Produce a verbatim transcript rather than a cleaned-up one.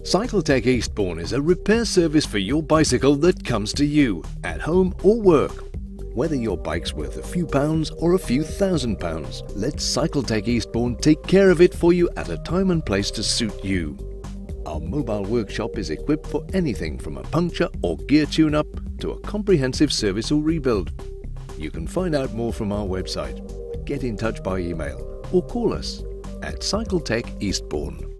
Cycletech Eastbourne is a repair service for your bicycle that comes to you, at home or work. Whether your bike's worth a few pounds or a few thousand pounds, let Cycletech Eastbourne take care of it for you at a time and place to suit you. Our mobile workshop is equipped for anything from a puncture or gear tune-up to a comprehensive service or rebuild. You can find out more from our website, get in touch by email or call us at Cycletech Eastbourne.